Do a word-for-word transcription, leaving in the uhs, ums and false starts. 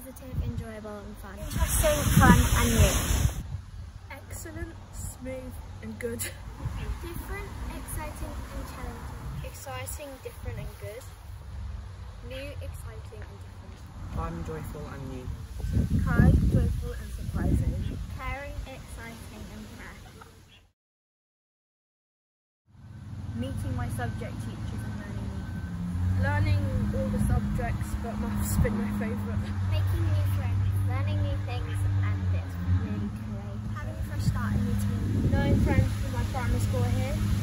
positive, enjoyable and fun. Interesting, fun and new. Excellent, smooth and good. Different, exciting and challenging. Exciting, different and good. New, exciting and different. Fun, joyful and new. Kind, joyful and surprising. Caring, exciting and fresh. Meeting my subject teachers and learning new things. Learning all the subjects, but maths has been my favourite. Making new friends, learning new things and it's really great. Having a fresh start in your team. Knowing friends from my primary school here.